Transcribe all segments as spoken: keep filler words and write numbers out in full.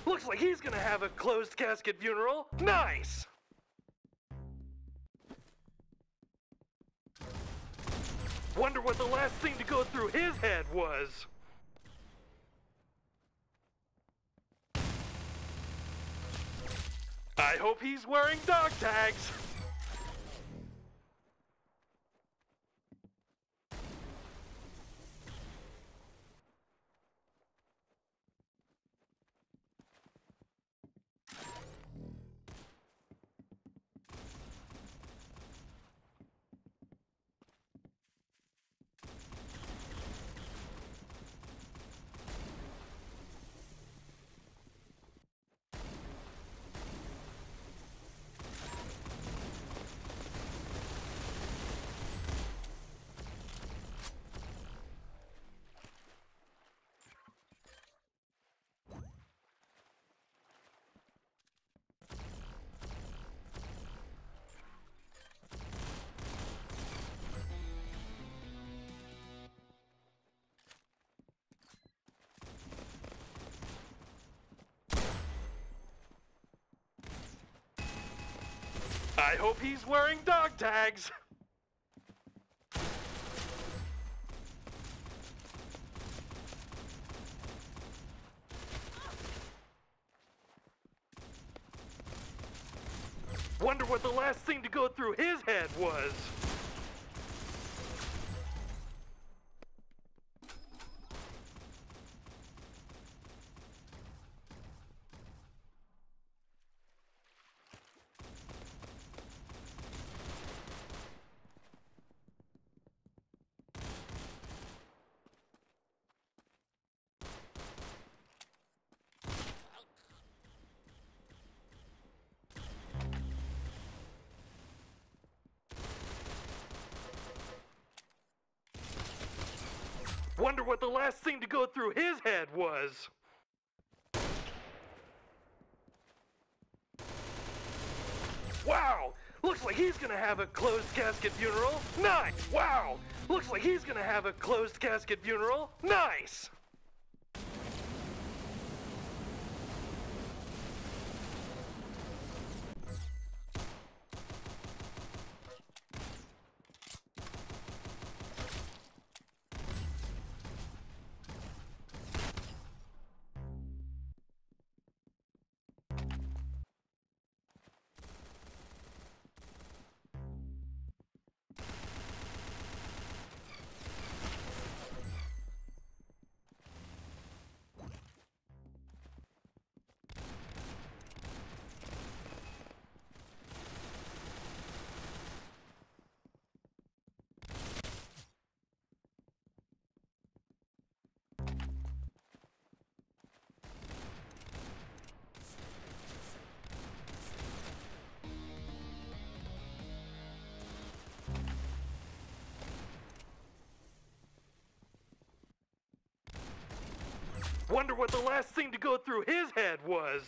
Looks like he's gonna have a closed casket funeral. Nice! Wonder what the last thing to go through his head was. I hope he's wearing dog tags. I hope he's wearing dog tags. Wonder what the last thing to go through his head was. Wonder what the last thing to go through his head was. Wow! Looks like he's gonna have a closed casket funeral. Nice! Wow! Looks like he's gonna have a closed casket funeral. Nice! Wonder what the last thing to go through his head was.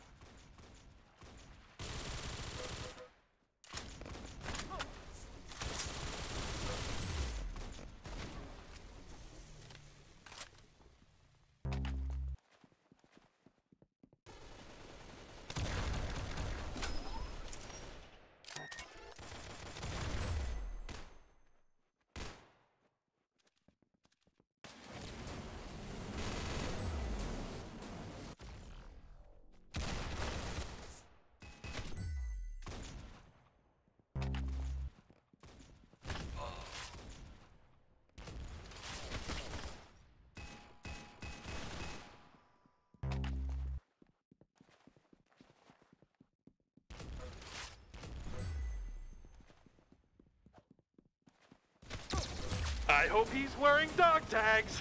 I hope he's wearing dog tags.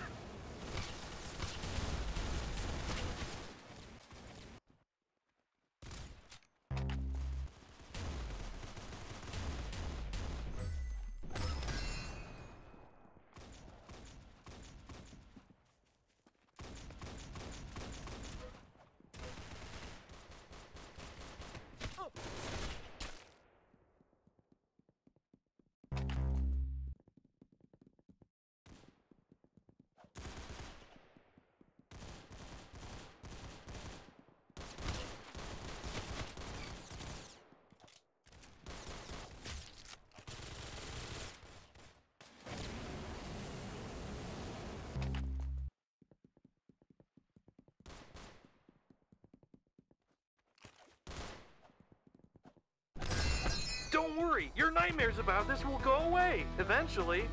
worry, your nightmares about this will go away, eventually.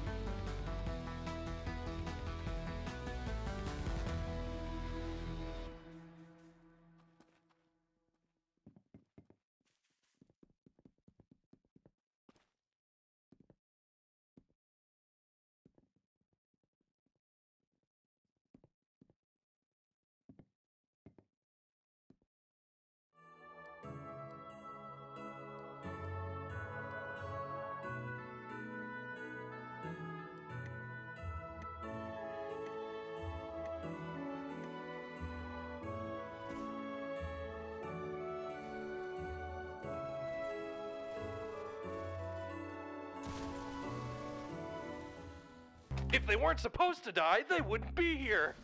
If they weren't supposed to die, they wouldn't be here.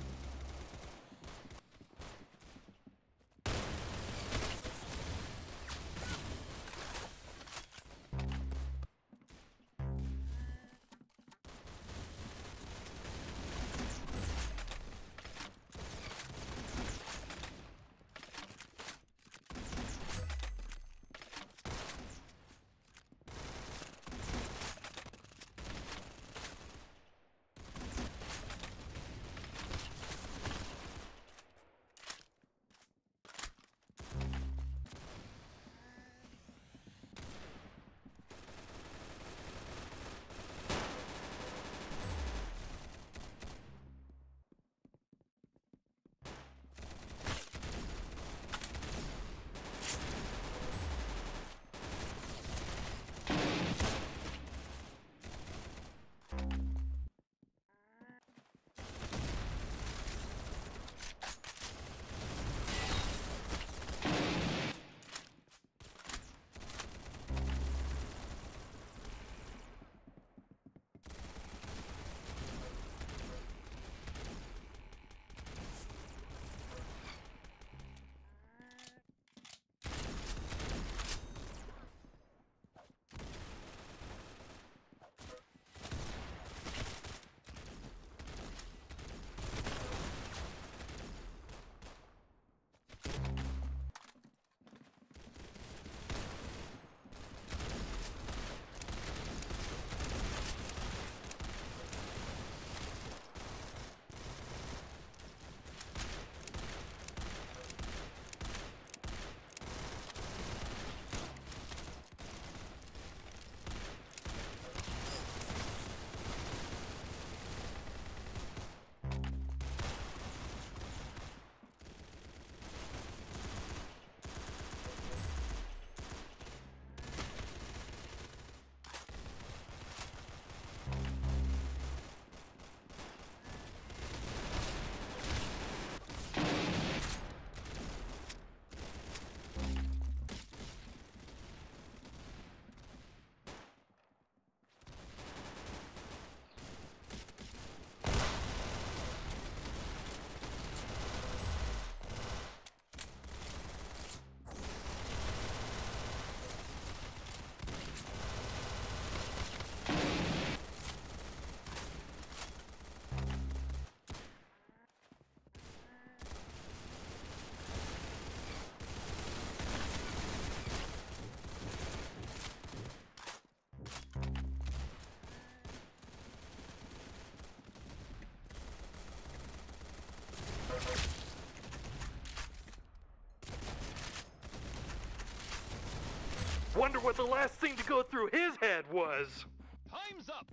Wonder what the last thing to go through his head was. Time's up!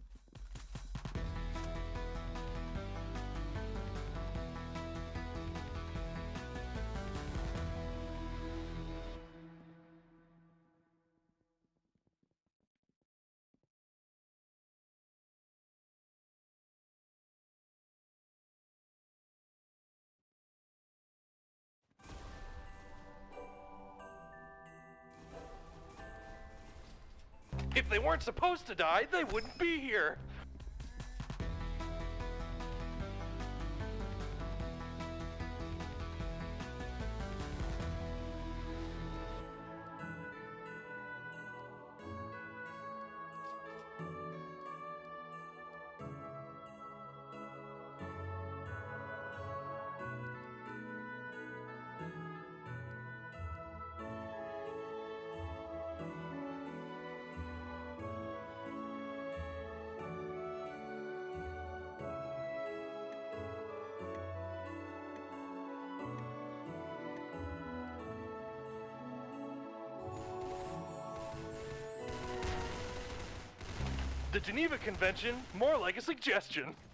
If they weren't supposed to die, they wouldn't be here. The Geneva Convention, more like a suggestion.